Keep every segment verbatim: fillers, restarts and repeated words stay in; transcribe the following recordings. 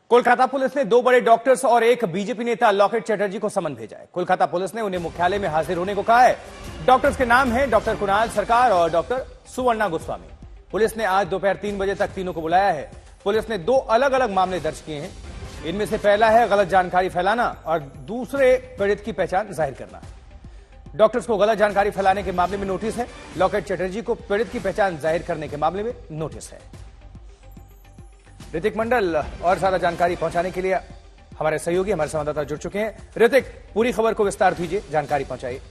Kolkata police ने दो बड़े डॉक्टर्स और एक बीजेपी नेता लॉकेट चैटर्जी को समन भेजा है। कोलकाता पुलिस ने उन्हें मुख्यालय में हाजिर होने को कहा है। डॉक्टर्स के नाम हैं डॉक्टर कुणाल सरकार और डॉक्टर सुवर्णा गोस्वामी। पुलिस ने आज दोपहर तीन बजे तक तीनों को बुलाया है। पुलिस ने दो अलग अलग मामले दर्ज किए हैं। इनमें से पहला है गलत जानकारी फैलाना और दूसरे पीड़ित की पहचान जाहिर करना। डॉक्टर्स को गलत जानकारी फैलाने के मामले में नोटिस है। लॉकेट चैटर्जी को पीड़ित की पहचान जाहिर करने के मामले में नोटिस है। ऋतिक मंडल और ज्यादा जानकारी पहुंचाने के लिए हमारे सहयोगी हमारे संवाददाता जुड़ चुके हैं। ऋतिक, पूरी खबर को विस्तार दीजिए, जानकारी पहुंचाइए।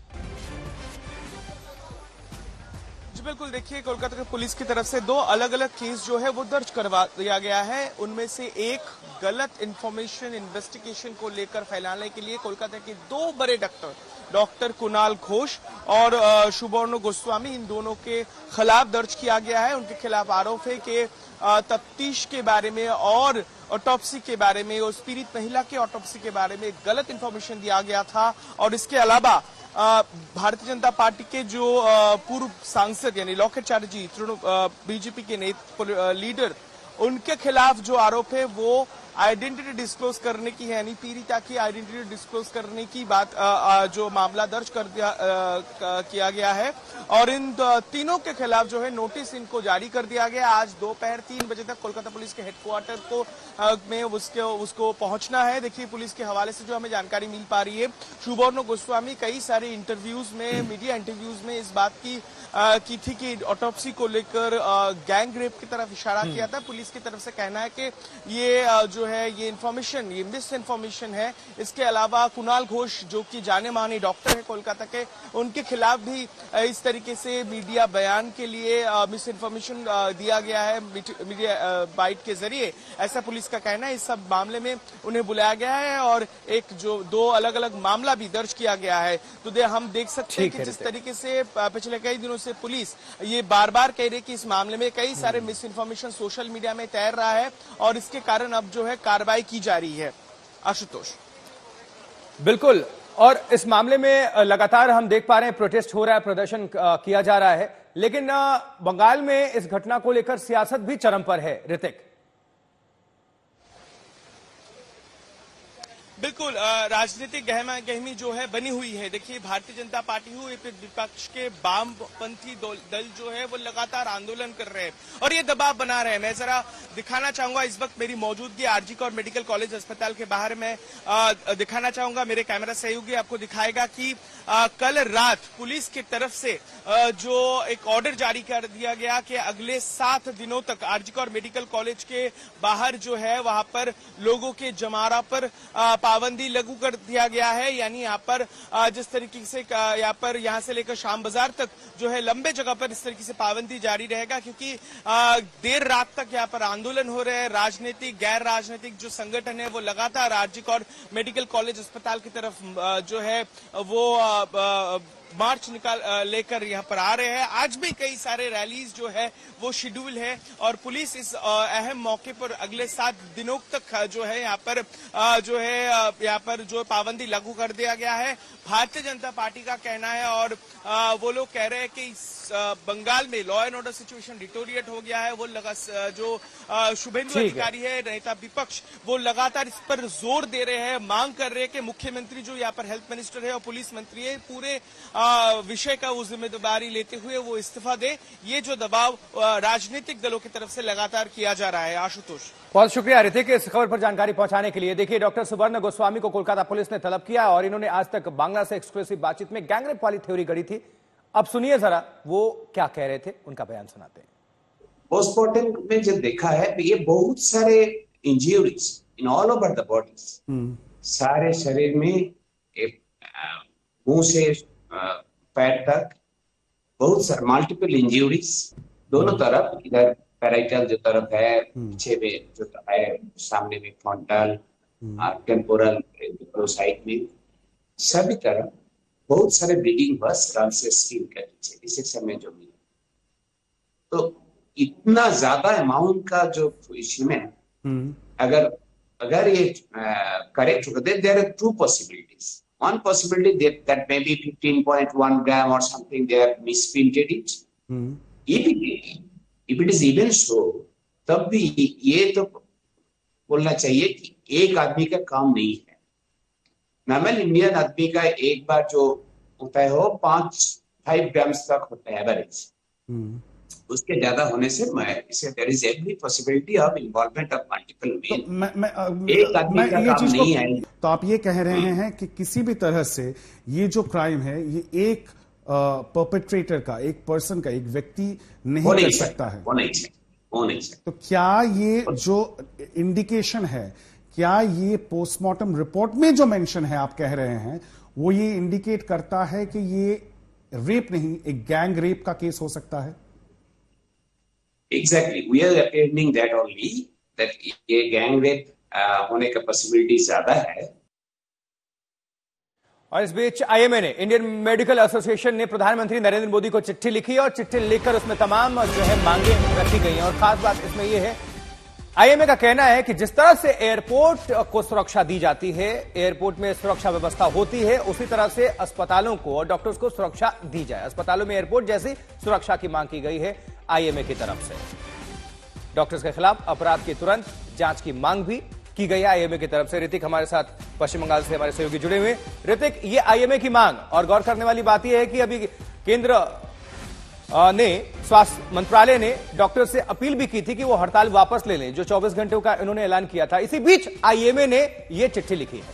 जी बिल्कुल, देखिए कोलकाता की पुलिस की तरफ से दो अलग अलग केस जो है वो दर्ज करवा दिया गया है। उनमें से एक गलत इंफॉर्मेशन इन्वेस्टिगेशन को लेकर फैलाने के लिए कोलकाता के दो बड़े डॉक्टर डॉक्टर कुणाल घोष और सुवर्णा गोस्वामी, इन दोनों के खिलाफ दर्ज किया गया है। उनके खिलाफ आरोप है कि तफ्तीश के बारे में और ऑटोप्सी के बारे में, उस पीड़ित महिला के ऑटोप्सी के बारे में गलत इंफॉर्मेशन दिया गया था। और इसके अलावा भारतीय जनता पार्टी के जो पूर्व सांसद यानी लॉकेट चैटर्जी, बीजेपी के नेता लीडर, उनके खिलाफ जो आरोप है वो आइडेंटिटी डिस्क्लोज करने की है, यानी पीड़िता की आइडेंटिटी डिस्क्लोज करने की बात आ, आ, जो मामला दर्ज कर दिया आ, किया गया है। और इन तीनों के खिलाफ जो है नोटिस इनको जारी कर दिया गया। आज दोपहर तीन बजे तक कोलकाता पुलिस के हेडक्वार्टर को आ, में उसके उसको पहुंचना है। देखिए पुलिस के हवाले से जो हमें जानकारी मिल पा रही है, सुवर्णा गोस्वामी कई सारे इंटरव्यूज में, मीडिया इंटरव्यूज में इस बात की आ, की थी कि ऑटोप्सी को लेकर गैंग रेप की तरफ इशारा किया था। पुलिस की तरफ से कहना है कि ये आ, जो है ये इन्फॉर्मेशन, ये मिस इन्फॉर्मेशन है। इसके अलावा कुणाल घोष जो कि जाने माने डॉक्टर है कोलकाता के, उनके खिलाफ भी इस तरीके से मीडिया बयान के लिए मिस इन्फॉर्मेशन दिया गया है मीडिया बाइट के जरिए, ऐसा पुलिस का कहना है। इस सब मामले में उन्हें बुलाया गया है और एक जो दो अलग अलग मामला भी दर्ज किया गया है। तो दे, हम देख सकते हैं कि जिस तरीके से पिछले कई दिनों से पुलिस ये बार बार कह रही कि इस मामले में कई सारे मिस इन्फॉर्मेशन सोशल मीडिया में तैर रहा है और इसके कारण अब जो है कार्रवाई की जा रही है। आशुतोष। बिल्कुल, और इस मामले में लगातार हम देख पा रहे हैं प्रोटेस्ट हो रहा है, प्रदर्शन किया जा रहा है, लेकिन बंगाल में इस घटना को लेकर सियासत भी चरम पर है। ऋतिक, बिल्कुल, राजनीतिक गहमा गहमी जो है बनी हुई है। देखिए भारतीय जनता पार्टी हो, विपक्ष के वामपंथी दल जो है वो लगातार आंदोलन कर रहे हैं और ये दबाव बना रहे हैं। मैं जरा दिखाना चाहूंगा, इस वक्त मेरी मौजूदगी आरजी कौर मेडिकल कॉलेज अस्पताल के बाहर में दिखाना चाहूंगा। मेरे कैमरा सहयोगी आपको दिखाएगा कि आ, कल रात पुलिस की तरफ से आ, जो एक ऑर्डर जारी कर दिया गया कि अगले सात दिनों तक आरजी कौर मेडिकल कॉलेज के बाहर जो है वहां पर लोगों के जमारा पर आ, पाबंदी लागू कर दिया गया है। यानी यहाँ पर जिस तरीके से यहाँ पर यहाँ से लेकर शाम बाजार तक जो है लंबे जगह पर इस तरीके से पाबंदी जारी रहेगा, क्योंकि देर रात तक यहाँ पर आंदोलन हो रहे हैं। राजनीतिक गैर राजनीतिक जो संगठन है वो लगातार आरजी कौर मेडिकल कॉलेज अस्पताल की तरफ जो है वो मार्च निकाल लेकर यहाँ पर आ रहे हैं। आज भी कई सारे रैलीज जो है वो शेड्यूल है और पुलिस इस अहम मौके पर अगले सात दिनों तक जो है यहाँ पर जो है यहाँ पर जो पाबंदी लागू कर दिया गया है। भारतीय जनता पार्टी का कहना है और वो लोग कह रहे हैं कि इस बंगाल में law and order situation deteriorate हो गया है। वो लगा जो शुभेंदु अधिकारी है नेता विपक्ष, वो लगातार इस पर जोर दे रहे हैं, मांग कर रहे हैं कि मुख्यमंत्री जो यहाँ पर हेल्थ मिनिस्टर है और पुलिस मंत्री है, पूरे विषय का वो जिम्मेदारी लेते हुए वो इस्तीफा दे। ये जो दबाव राजनीतिक दलों की तरफ से लगातार किया जा रहा है। आशुतोष, बहुत शुक्रिया ऋतिक इस खबर पर जानकारी पहुंचाने के लिए। देखिए डॉक्टर सुवर्णा गोस्वामी को कोलकाता पुलिस ने तलब किया और इन्होंने आज तक बांग्ला से एक्सक्लूसिव बातचीत में गैंगरेप वाली थ्योरी गढ़ी थी। अब सुनिए जरा वो क्या कह रहे थे, उनका बयान सुनाते हैं। पोस्टमार्टम में जब देखा है तो ये बहुत सारे injuries in all over the body, सारे शरीर में, मुंह से पैर तक बहुत सारे मल्टीपल इंजरीज दोनों तरफ, इधर पैराइटल जो तरफ है, पीछे में जो है, सामने में फ्रंटल, टेम्पोरल साइड में, सभी तरफ बहुत सारे ब्लीडिंग बस रन से स्किन के नीचे इस समय जो मिला। तो इतना ज्यादा अमाउंट का जो सीमेंट अगर अगर ये करेक्ट होगा, there are two possibilities. One possibility that may be fifteen point one gram और something they have misprinted it. If it if it is even so, तब भी ये तो बोलना चाहिए कि एक आदमी का काम नहीं है। नॉर्मल इंडियन आदमी का एक बार जो होता है वो पांच फाइव ग्राम्स तक होता है एवरेज। उसके ज्यादा होने से मैं इसे there is every possibility of involvement of multiple men. तो मैं, मैं, एक आदमी मैं का ये काम चीज नहीं को, है। तो आप ये कह रहे हैं कि किसी भी तरह से ये जो क्राइम है ये एक परपेट्रेटर का, एक पर्सन का, एक व्यक्ति नहीं, नहीं कर सकता है। वो नहीं सकता वो नहीं सकता। तो क्या ये जो इंडिकेशन है, क्या ये पोस्टमार्टम रिपोर्ट में जो मेंशन है आप कह रहे हैं, वो ये इंडिकेट करता है कि ये रेप नहीं, एक गैंग रेप का केस हो सकता है? Exactly, we are appearing that only, that ये गैंग रेप होने का पॉसिबिलिटी ज्यादा है। और इस बीच आईएमए ने, इंडियन मेडिकल एसोसिएशन ने प्रधानमंत्री नरेंद्र मोदी को चिट्ठी लिखी और चिट्ठी लिखकर उसमें तमाम जो है मांगे रखी गई हैं। और खास बात इसमें यह है, आईएमए का कहना है कि जिस तरह से एयरपोर्ट को सुरक्षा दी जाती है, एयरपोर्ट में सुरक्षा व्यवस्था होती है, उसी तरह से अस्पतालों को और डॉक्टर्स को सुरक्षा दी जाए। अस्पतालों में एयरपोर्ट जैसी सुरक्षा की मांग की गई है आईएमए की तरफ से। डॉक्टर्स के खिलाफ अपराध की तुरंत जांच की मांग भी की गई है आईएमए की तरफ से। ऋतिक हमारे साथ पश्चिम बंगाल से हमारे सहयोगी जुड़े हुए। ऋतिक, ये आईएमए की मांग, और गौर करने वाली बात यह है कि अभी केंद्र ने, स्वास्थ्य मंत्रालय ने डॉक्टर से अपील भी की थी कि वो हड़ताल वापस ले लें, जो चौबीस घंटों का इन्होंने ऐलान किया था। इसी बीच आईएमए ने ये चिट्ठी लिखी है।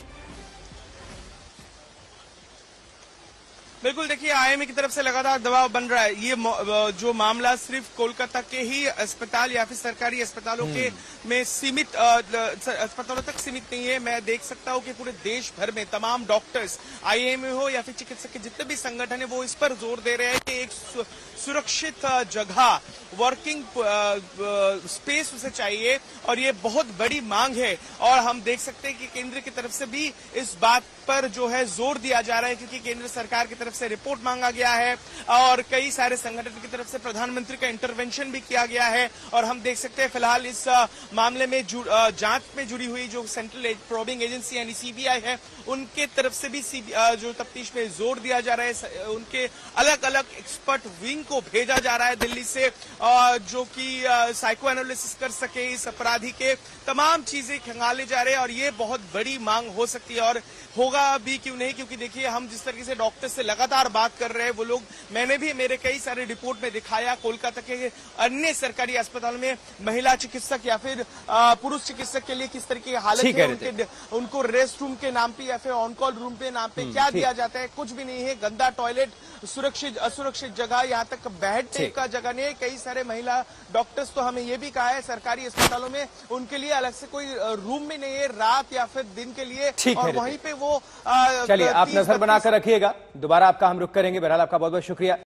बिल्कुल, देखिए आईएमए की तरफ से लगातार दबाव बन रहा है। ये जो मामला सिर्फ कोलकाता के ही अस्पताल या फिर सरकारी अस्पतालों के में सीमित अस्पतालों तक सीमित नहीं है। मैं देख सकता हूं कि पूरे देश भर में तमाम डॉक्टर्स, आईएमए हो या फिर चिकित्सक के जितने भी संगठन है, वो इस पर जोर दे रहे हैं कि एक सुरक्षित जगह, वर्किंग स्पेस उसे चाहिए, और ये बहुत बड़ी मांग है। और हम देख सकते हैं कि केंद्र की तरफ से भी इस बात पर जो है जोर दिया जा रहा है, क्योंकि केंद्र सरकार की तरफ से रिपोर्ट मांगा गया है और कई सारे संगठन की तरफ से प्रधानमंत्री का इंटरवेंशन भी किया गया है। और हम देख सकते हैं फिलहाल इस मामले में जांच में जुड़ी हुई जो सेंट्रल प्रोबिंग एजेंसी यानी सीबीआई है, उनके तरफ से भी जो तफ्तीश में जोर दिया जा रहा है। उनके अलग अलग एक्सपर्ट विंग को भेजा जा रहा है दिल्ली से, जो कि साइको एनालिसिस कर सके, इस अपराधी के तमाम चीजें खंगाले जा रहे हैं। और ये बहुत बड़ी मांग हो सकती है और होगा भी, क्यों नहीं, क्योंकि देखिए हम जिस तरीके से डॉक्टर से लगातार बात कर रहे हैं, वो लोग, मैंने भी मेरे कई सारे रिपोर्ट में दिखाया, कोलकाता के अन्य सरकारी अस्पतालों में महिला चिकित्सक या फिर पुरुष चिकित्सक के लिए किस तरीके की हालत है, उनके उनको रेस्ट रूम के नाम पे या फिर ऑन कॉल रूम पे नाम पे क्या दिया जाता है, कुछ भी नहीं है। गंदा टॉयलेट, सुरक्षित असुरक्षित जगह, यहाँ तक बैठने का जगह नहीं है। कई सारे महिला डॉक्टर्स तो हमें ये भी कहा है सरकारी अस्पतालों में उनके लिए अलग से कोई रूम भी नहीं है रात या फिर दिन के लिए, और वहीं पे वो। चलिए, आप नजर बनाकर रखिएगा, दोबारा आपका हम रुख करेंगे। बहरहाल आपका बहुत बहुत शुक्रिया।